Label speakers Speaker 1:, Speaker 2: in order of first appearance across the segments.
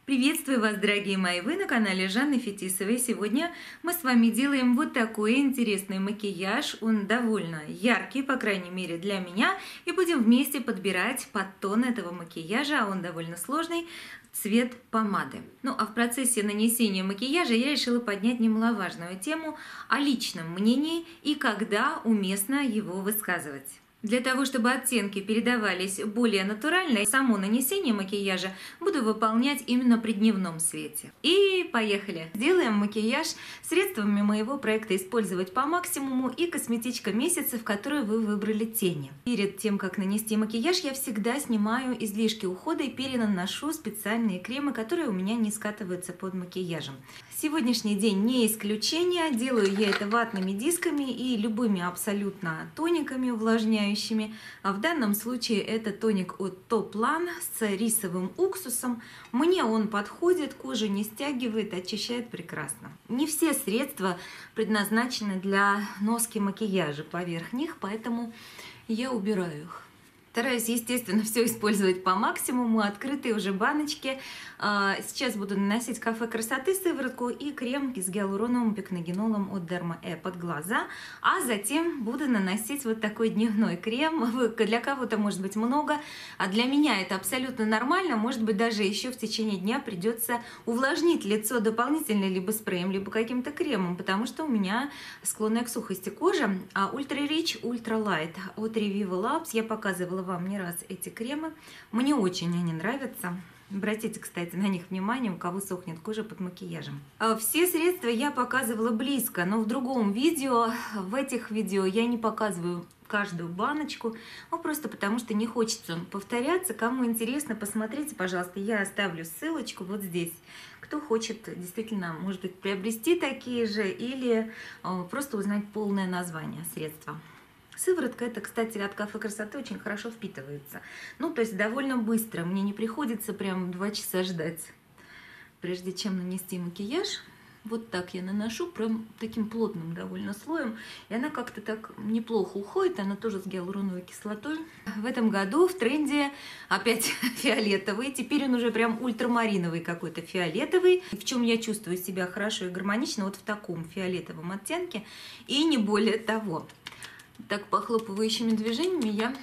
Speaker 1: Приветствую вас, дорогие мои! Вы на канале Жанны Фетисовой. Сегодня мы с вами делаем вот такой интересный макияж. Он довольно яркий, по крайней мере для меня. И будем вместе подбирать подтон этого макияжа. Он довольно сложный. Цвет помады. Ну а в процессе нанесения макияжа я решила поднять немаловажную тему о личном мнении и когда уместно его высказывать. Для того, чтобы оттенки передавались более натурально, само нанесение макияжа буду выполнять именно при дневном свете. И поехали! Сделаем макияж средствами моего проекта «Использовать по максимуму» и косметичка месяца, в которой вы выбрали тени. Перед тем, как нанести макияж, я всегда снимаю излишки ухода и перенаношу специальные кремы, которые у меня не скатываются под макияжем. Сегодняшний день не исключение. Делаю я это ватными дисками и любыми абсолютно тониками увлажняющими. А в данном случае это тоник от Toplan с рисовым уксусом. Мне он подходит, кожу не стягивает, очищает прекрасно. Не все средства предназначены для носки макияжа поверх них, поэтому я убираю их. Стараюсь, естественно, все использовать по максимуму. Открытые уже баночки. Сейчас буду наносить «Кафе красоты» сыворотку и крем с гиалуроновым пикногенолом от Derma E под глаза. А затем буду наносить вот такой дневной крем. Для кого-то может быть много, а для меня это абсолютно нормально. Может быть, даже еще в течение дня придется увлажнить лицо дополнительно либо спреем, либо каким-то кремом, потому что у меня склонная к сухости кожа. Ultra Rich, Ultra Light от Reviva Labs. Я показывала вам не раз эти кремы. Мне очень они нравятся. Обратите, кстати, на них внимание, у кого сохнет кожа под макияжем. Все средства я показывала близко, но в другом видео, в этих видео я не показываю каждую баночку, просто потому что не хочется повторяться. Кому интересно, посмотрите, пожалуйста, я оставлю ссылочку вот здесь. Кто хочет действительно, может быть, приобрести такие же или просто узнать полное название средства. Сыворотка эта, кстати, от «Кафе красоты» очень хорошо впитывается. Ну, то есть довольно быстро. Мне не приходится прям 2 часа ждать, прежде чем нанести макияж. Вот так я наношу, прям таким плотным довольно слоем. И она как-то так неплохо уходит. Она тоже с гиалуроновой кислотой. В этом году в тренде опять фиолетовый. Теперь он уже прям ультрамариновый какой-то фиолетовый. В чем я чувствую себя хорошо и гармонично. Вот в таком фиолетовом оттенке. И не более того. Так похлопывающими движениями я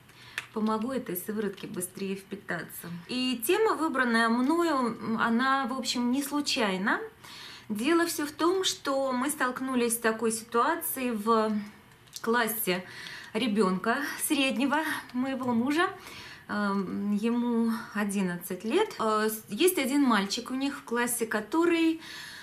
Speaker 1: помогу этой сыворотке быстрее впитаться. И тема, выбранная мною, она, в общем, не случайна. Дело все в том, что мы столкнулись с такой ситуацией в классе ребенка среднего моего мужа. Ему 11 лет. Есть один мальчик у них в классе, который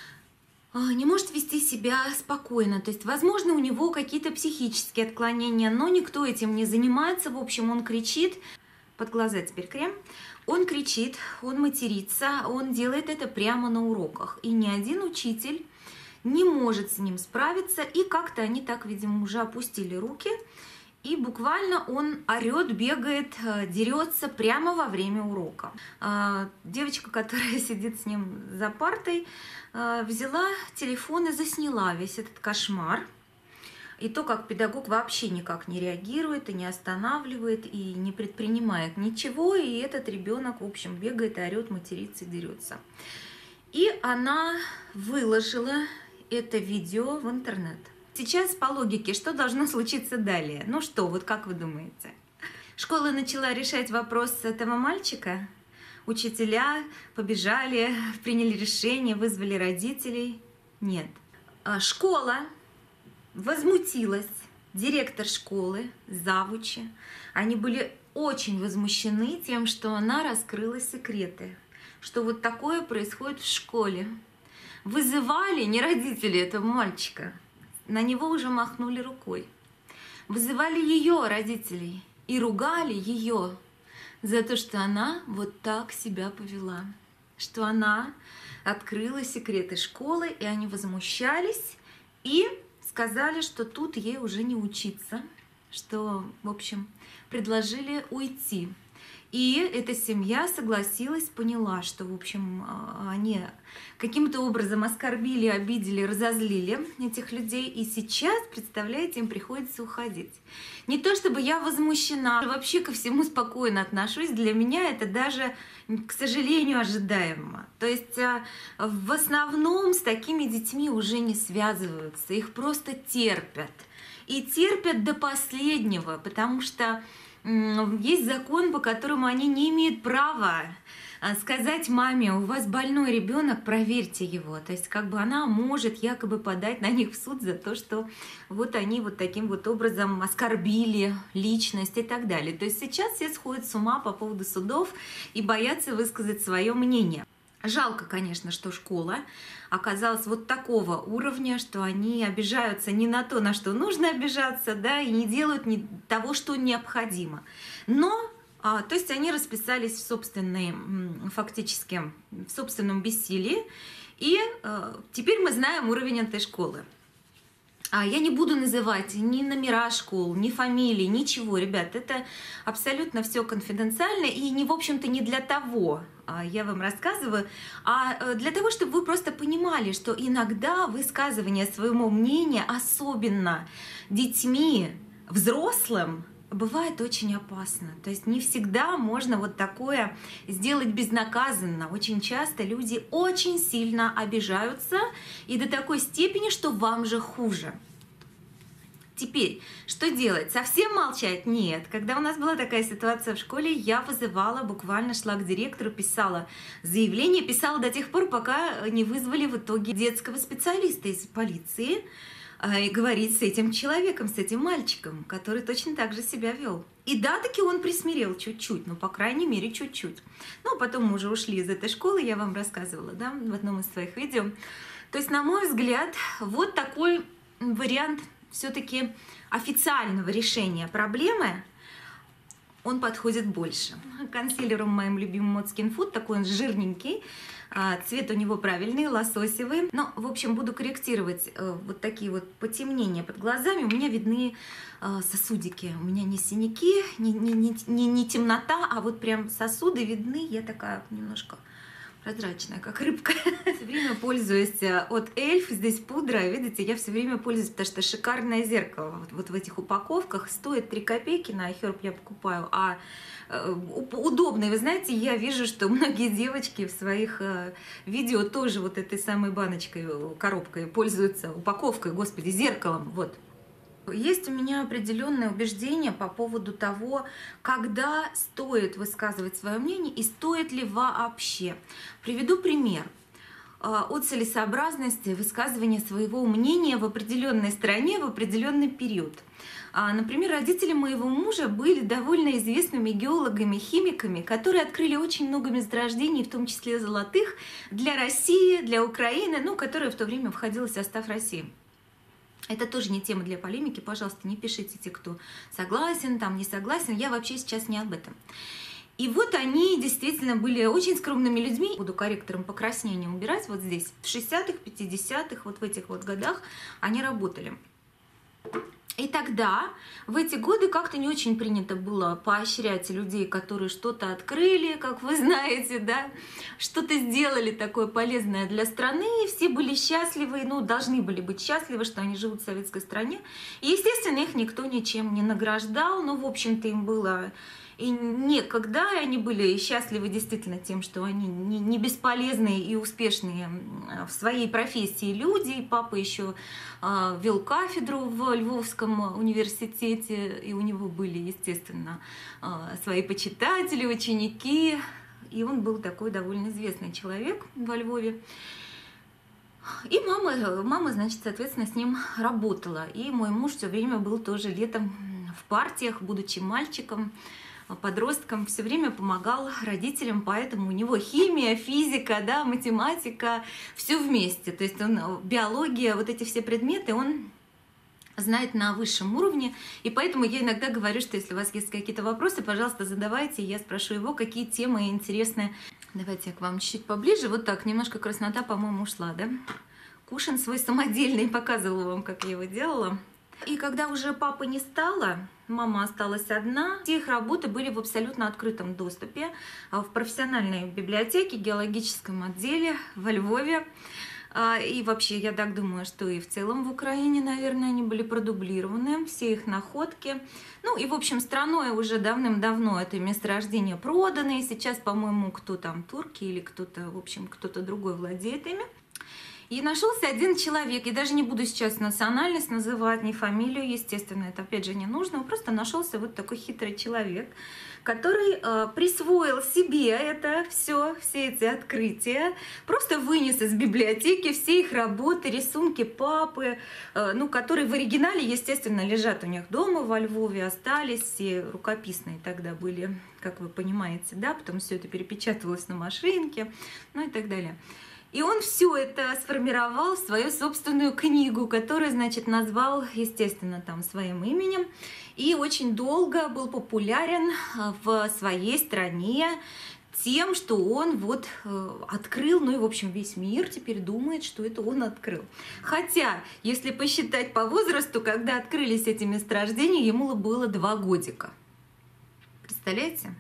Speaker 1: не может вести себя спокойно. То есть, возможно, у него какие-то психические отклонения, но никто этим не занимается. В общем, он кричит. Под глаза теперь крем. Он кричит, он матерится, он делает это прямо на уроках. И ни один учитель не может с ним справиться. И как-то они так, видимо, уже опустили руки. И буквально он орет, бегает, дерется прямо во время урока. Девочка, которая сидит с ним за партой, взяла телефон и засняла весь этот кошмар. И то, как педагог вообще никак не реагирует и не останавливает, и не предпринимает ничего. И этот ребенок, в общем, бегает, орет, матерится и дерется. И она выложила это видео в интернет. Сейчас по логике, что должно случиться далее? Ну что, вот как вы думаете? Школа начала решать вопрос этого мальчика? Учителя побежали, приняли решение, вызвали родителей? Нет. Школа возмутилась, директор школы, завучи. Они были очень возмущены тем, что она раскрыла секреты, что вот такое происходит в школе. Вызывали не родители этого мальчика, на него уже махнули рукой. Вызывали ее родителей и ругали ее за то, что она вот так себя повела. Что она открыла секреты школы, и они возмущались и сказали, что тут ей уже не учиться. Что, в общем, предложили уйти. И эта семья согласилась, поняла, что, в общем, они каким-то образом оскорбили, обидели, разозлили этих людей. И сейчас, представляете, им приходится уходить. Не то чтобы я возмущена, вообще ко всему спокойно отношусь. Для меня это даже, к сожалению, ожидаемо. То есть в основном с такими детьми уже не связываются, их просто терпят. И терпят до последнего, потому что есть закон, по которому они не имеют права сказать маме: у вас больной ребенок, проверьте его. То есть как бы она может якобы подать на них в суд за то, что вот они вот таким вот образом оскорбили личность и так далее. То есть сейчас все сходят с ума по поводу судов и боятся высказать свое мнение. Жалко, конечно, что школа оказалась вот такого уровня, что они обижаются не на то, на что нужно обижаться, да, и не делают того, что необходимо. Но, то есть они расписались в фактически в собственном бессилии, и теперь мы знаем уровень этой школы. Я не буду называть ни номера школ, ни фамилии, ничего, ребят, это абсолютно все конфиденциально и не, в общем-то, не для того я вам рассказываю, а для того, чтобы вы просто понимали, что иногда высказывание своего мнения, особенно детьми, взрослым, бывает очень опасно. То есть не всегда можно вот такое сделать безнаказанно. Очень часто люди очень сильно обижаются и до такой степени, что вам же хуже. Теперь, что делать? Совсем молчать? Нет. Когда у нас была такая ситуация в школе, я вызывала, буквально шла к директору, писала заявление, писала до тех пор, пока не вызвали в итоге детского специалиста из полиции, и говорить с этим человеком, с этим мальчиком, который точно так же себя вел. И да, таки он присмирел чуть-чуть, ну, по крайней мере, чуть-чуть. Ну, потом мы уже ушли из этой школы, я вам рассказывала, да, в одном из своих видео. То есть, на мой взгляд, вот такой вариант все-таки официального решения проблемы, он подходит больше. Консилером моим любимым от Skin Food, такой он жирненький, цвет у него правильный, лососевый. Но, в общем, буду корректировать вот такие вот потемнения под глазами. У меня видны сосудики. У меня не синяки, не темнота, а вот прям сосуды видны. Я такая немножко прозрачная, как рыбка. Все время пользуюсь от Эльф. Здесь пудра, видите, я все время пользуюсь, потому что шикарное зеркало. Вот в этих упаковках стоит 3 копейки, на iHerb я покупаю, а удобно. Вы знаете, я вижу, что многие девочки в своих видео тоже вот этой самой баночкой, коробкой пользуются, упаковкой, господи, зеркалом, вот. Есть у меня определенное убеждение по поводу того, когда стоит высказывать свое мнение и стоит ли вообще. Приведу пример о целесообразности высказывания своего мнения в определенной стране в определенный период. Например, родители моего мужа были довольно известными геологами, химиками, которые открыли очень много месторождений, в том числе золотых, для России, для Украины, ну, которая в то время входила в состав России. Это тоже не тема для полемики, пожалуйста, не пишите те, кто согласен, там не согласен, я вообще сейчас не об этом. И вот они действительно были очень скромными людьми. Буду корректором покраснения убирать вот здесь. В 60-х, 50-х, вот в этих вот годах они работали. И тогда, в эти годы, как-то не очень принято было поощрять людей, которые что-то открыли, как вы знаете, да, что-то сделали такое полезное для страны, и все были счастливы, ну, должны были быть счастливы, что они живут в советской стране. И, естественно, их никто ничем не награждал, но, в общем-то, им было и некогда, и они были счастливы действительно тем, что они не бесполезные и успешные в своей профессии люди. И папа еще вел кафедру в Львовском университете, и у него были, естественно, свои почитатели, ученики. И он был такой довольно известный человек во Львове. И мама, значит, соответственно, с ним работала. И мой муж все время был тоже летом в партиях, будучи мальчиком, подростком, все время помогал родителям, поэтому у него химия, физика, да, математика, все вместе. То есть он, биология, вот эти все предметы он знает на высшем уровне, и поэтому я иногда говорю, что если у вас есть какие-то вопросы, пожалуйста, задавайте, я спрошу его, какие темы интересны. Давайте я к вам чуть-чуть поближе. Вот так, немножко краснота, по-моему, ушла, да? Кушин свой самодельный, показывала вам, как я его делала. И когда уже папы не стало, мама осталась одна, все их работы были в абсолютно открытом доступе в профессиональной библиотеке, геологическом отделе во Львове. И вообще, я так думаю, что и в целом в Украине, наверное, они были продублированы, все их находки. Ну и, в общем, страной уже давным-давно это месторождение продано, и сейчас, по-моему, кто там, турки или кто-то, в общем, кто-то другой владеет ими. И нашелся один человек, я даже не буду сейчас национальность называть, ни фамилию, естественно, это опять же не нужно, просто нашелся вот такой хитрый человек, который присвоил себе это все эти открытия, просто вынес из библиотеки все их работы, рисунки папы, ну, которые в оригинале, естественно, лежат у них дома во Львове, остались, все рукописные тогда были, как вы понимаете, да, потом все это перепечатывалось на машинке, ну и так далее. И он все это сформировал в свою собственную книгу, которую, значит, назвал, естественно, там своим именем. И очень долго был популярен в своей стране тем, что он вот открыл, ну и, в общем, весь мир теперь думает, что это он открыл. Хотя, если посчитать по возрасту, когда открылись эти месторождения, ему было 2 годика. Представляете?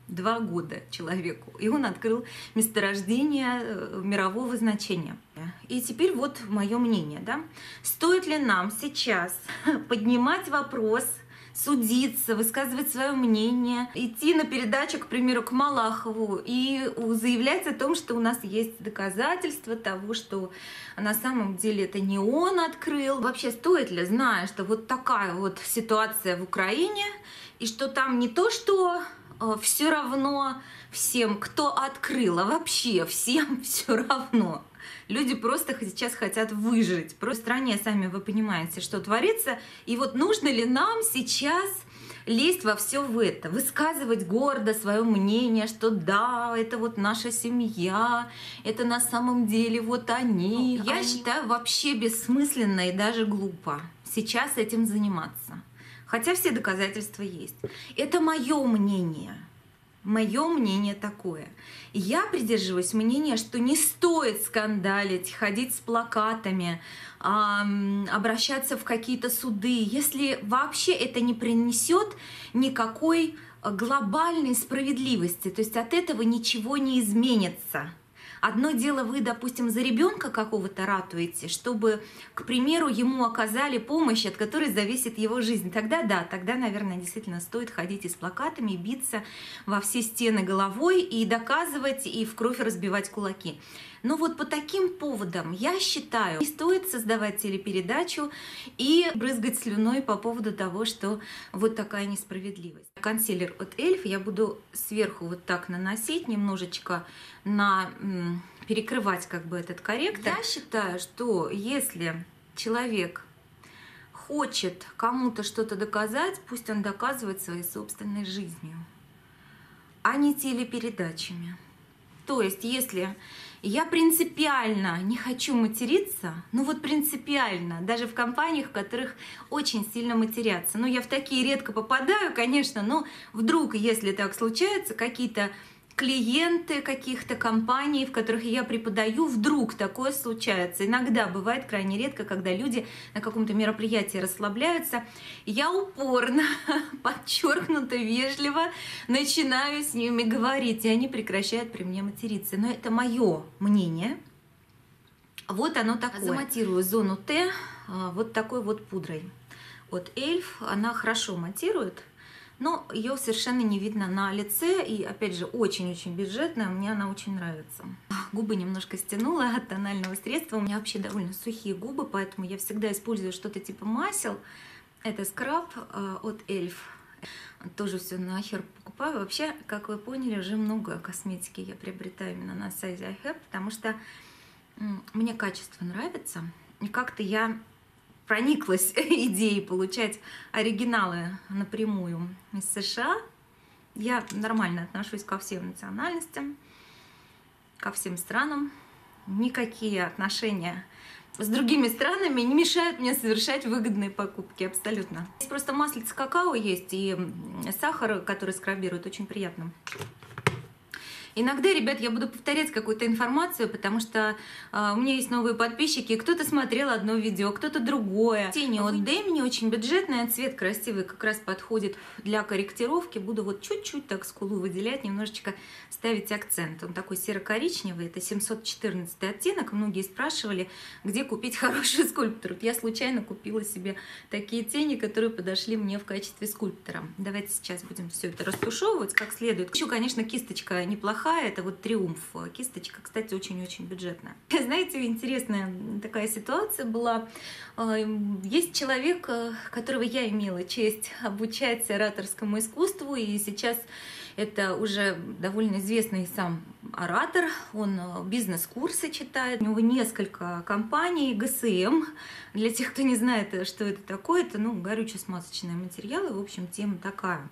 Speaker 1: 2 года человеку, и он открыл месторождение мирового значения. И теперь вот мое мнение, да? Стоит ли нам сейчас поднимать вопрос, судиться, высказывать свое мнение, идти на передачу, к примеру, к Малахову и заявлять о том, что у нас есть доказательства того, что на самом деле это не он открыл? Вообще стоит ли, зная, что вот такая вот ситуация в Украине, и что там не то, что все равно всем, кто открыл, а вообще всем все равно. Люди просто сейчас хотят выжить. Просто в стране, сами вы понимаете, что творится. И вот нужно ли нам сейчас лезть во все в это, высказывать гордо свое мнение, что да, это вот наша семья, это на самом деле вот они. Я считаю вообще бессмысленно и даже глупо сейчас этим заниматься. Хотя все доказательства есть. Это мое мнение. Мое мнение такое. Я придерживаюсь мнения, что не стоит скандалить, ходить с плакатами, обращаться в какие-то суды, если вообще это не принесет никакой глобальной справедливости. То есть от этого ничего не изменится. Одно дело, вы, допустим, за ребенка какого-то ратуете, чтобы, к примеру, ему оказали помощь, от которой зависит его жизнь. Тогда да, тогда, наверное, действительно стоит ходить и с плакатами, и биться во все стены головой, и доказывать, и в кровь разбивать кулаки. Но вот по таким поводам, я считаю, не стоит создавать телепередачу и брызгать слюной по поводу того, что вот такая несправедливость. Консилер от Эльф я буду сверху вот так наносить, немножечко перекрывать как бы этот корректор. Я считаю, что если человек хочет кому-то что-то доказать, пусть он доказывает своей собственной жизнью, а не телепередачами. То есть, если я принципиально не хочу материться, ну вот принципиально, даже в компаниях, в которых очень сильно матерятся. Ну, я в такие редко попадаю, конечно, но вдруг, если так случается, какие-то клиенты каких-то компаний, в которых я преподаю, вдруг такое случается. Иногда бывает крайне редко, когда люди на каком-то мероприятии расслабляются. Я упорно, подчеркнуто, вежливо начинаю с ними говорить, и они прекращают при мне материться. Но это мое мнение. Вот оно такое. Заматирую зону Т вот такой вот пудрой от Эльф. Она хорошо матирует, но ее совершенно не видно на лице, и, опять же, очень-очень бюджетная, мне она очень нравится. Губы немножко стянула от тонального средства, у меня вообще довольно сухие губы, поэтому я всегда использую что-то типа масел. Это скраб от Эльф. Тоже все нахер покупаю. Вообще, как вы поняли, уже много косметики я приобретаю именно на сайте iHerb, потому что мне качество нравится, и как-то я прониклась идеей получать оригиналы напрямую из США. Я нормально отношусь ко всем национальностям, ко всем странам. Никакие отношения с другими странами не мешают мне совершать выгодные покупки, абсолютно. Здесь просто маслица какао есть и сахар, который скрабирует, очень приятно. Иногда, ребят, я буду повторять какую-то информацию, потому что у меня есть новые подписчики, кто-то смотрел одно видео, кто-то другое. Тени от Demi очень бюджетная, цвет красивый, как раз подходит для корректировки. Буду вот чуть-чуть так скулу выделять, немножечко ставить акцент. Он такой серо-коричневый, это 714 оттенок. Многие спрашивали, где купить хороший скульптор. Я случайно купила себе такие тени, которые подошли мне в качестве скульптора. Давайте сейчас будем все это растушевывать как следует. Еще, конечно, кисточка неплохая. Это вот Триумф. Кисточка, кстати, очень-очень бюджетная. Знаете, интересная такая ситуация была. Есть человек, которого я имела честь обучать ораторскому искусству, и сейчас это уже довольно известный сам оратор. Он бизнес-курсы читает. У него несколько компаний, ГСМ. Для тех, кто не знает, что это такое, это горюче-смазочные материалы. В общем, тема такая.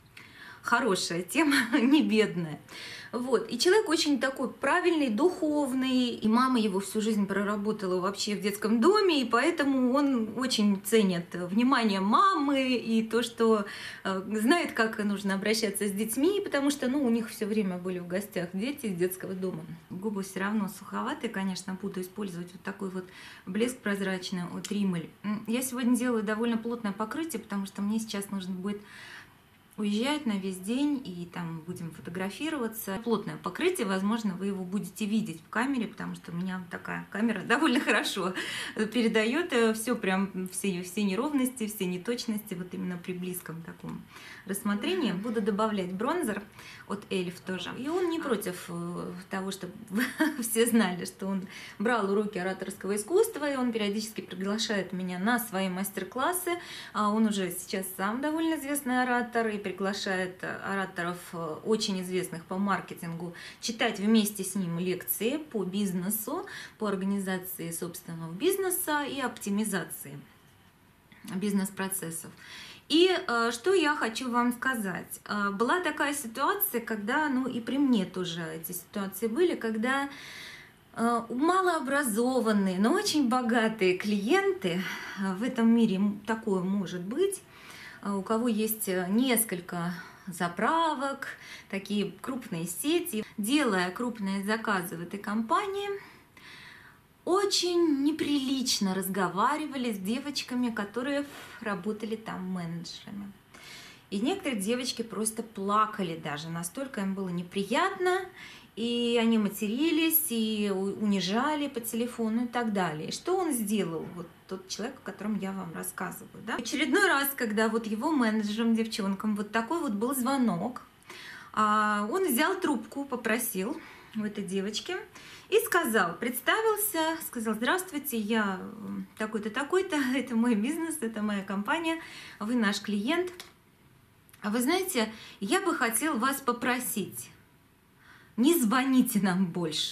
Speaker 1: Хорошая тема, не бедная. Вот. И человек очень такой правильный, духовный. И мама его всю жизнь проработала вообще в детском доме, и поэтому он очень ценит внимание мамы и то, что знает, как нужно обращаться с детьми, потому что у них все время были в гостях дети из детского дома. Губы все равно суховатые, конечно, буду использовать вот такой вот блеск прозрачный от Rimmel. Я сегодня делаю довольно плотное покрытие, потому что мне сейчас нужно будет уезжать на весь день, и там будем фотографироваться. Плотное покрытие, возможно, вы его будете видеть в камере, потому что у меня такая камера довольно хорошо передает все неровности, все неточности, вот именно при близком таком рассмотрении. Буду добавлять бронзер от Эльф тоже. И он не против того, чтобы все знали, что он брал уроки ораторского искусства, и он периодически приглашает меня на свои мастер-классы. Он уже сейчас сам довольно известный оратор, и приглашает ораторов очень известных по маркетингу читать вместе с ним лекции по бизнесу, по организации собственного бизнеса и оптимизации бизнес-процессов. И что я хочу вам сказать. Была такая ситуация, когда, и при мне тоже эти ситуации были, когда малообразованные, но очень богатые клиенты, в этом мире такое может быть, у кого есть несколько заправок, такие крупные сети, делая крупные заказы в этой компании, очень неприлично разговаривали с девочками, которые работали там менеджерами. И некоторые девочки просто плакали даже, настолько им было неприятно, и они матерились, и унижали по телефону и так далее. И что он сделал, вот тот человек, о котором я вам рассказываю, да? В очередной раз, когда вот его менеджерам, девчонкам, вот такой вот был звонок, он взял трубку, попросил у этой девочки и сказал, представился, сказал: здравствуйте, я такой-то, такой-то, это мой бизнес, это моя компания, вы наш клиент. А вы знаете, я бы хотел вас попросить, не звоните нам больше.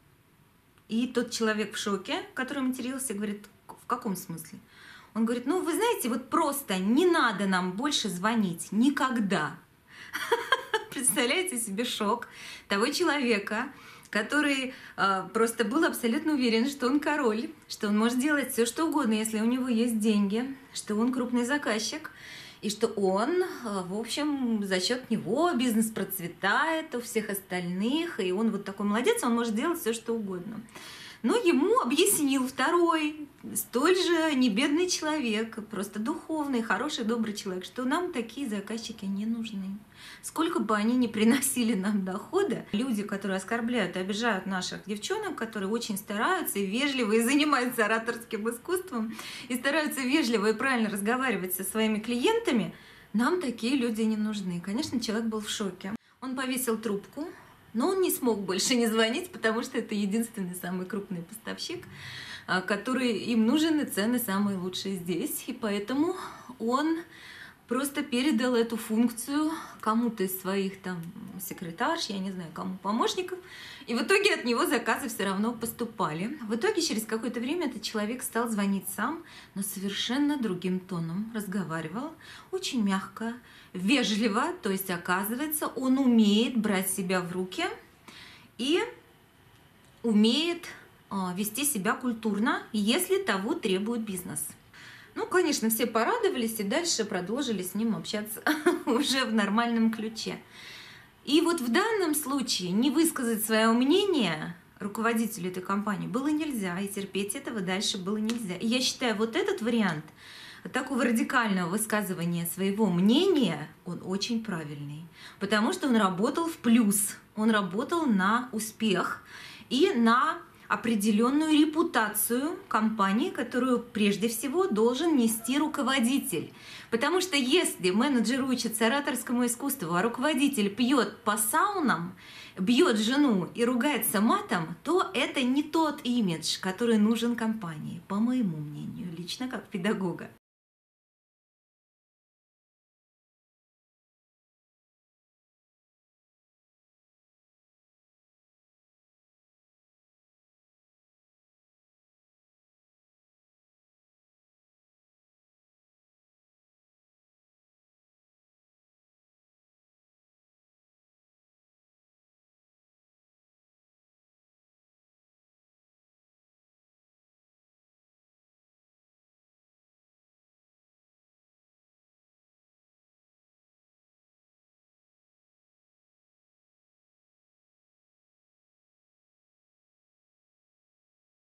Speaker 1: И тот человек в шоке, который матерился, говорит: в каком смысле? Он говорит: вы знаете, вот просто не надо нам больше звонить никогда. Представляете себе шок того человека, который просто был абсолютно уверен, что он король, что он может делать все, что угодно, если у него есть деньги, что он крупный заказчик, и что он, в общем, за счет него бизнес процветает у всех остальных, и он вот такой молодец, он может делать все, что угодно. Но ему объяснил второй, столь же небедный человек, просто духовный, хороший, добрый человек, что нам такие заказчики не нужны. Сколько бы они ни приносили нам дохода, люди, которые оскорбляют и обижают наших девчонок, которые очень стараются и вежливо, и занимаются ораторским искусством, и стараются вежливо и правильно разговаривать со своими клиентами, нам такие люди не нужны. Конечно, человек был в шоке. Он повесил трубку, но он не смог больше не звонить, потому что это единственный самый крупный поставщик, который им нужен, и цены самые лучшие здесь. И поэтому он просто передал эту функцию кому-то из своих там секретарш, я не знаю, кому, помощников. И в итоге от него заказы все равно поступали. В итоге через какое-то время этот человек стал звонить сам, но совершенно другим тоном разговаривал, очень мягко, вежливо. То есть, оказывается, он умеет брать себя в руки и умеет вести себя культурно, если того требует бизнес. Конечно, все порадовались и дальше продолжили с ним общаться уже в нормальном ключе. И вот в данном случае не высказать свое мнение руководителю этой компании было нельзя, и терпеть этого дальше было нельзя. И я считаю, вот этот вариант такого радикального высказывания своего мнения, он очень правильный, потому что он работал в плюс, он работал на успех и на определенную репутацию компании, которую прежде всего должен нести руководитель. Потому что если менеджер учится ораторскому искусству, а руководитель пьет по саунам, бьет жену и ругается матом, то это не тот имидж, который нужен компании, по моему мнению, лично как педагога.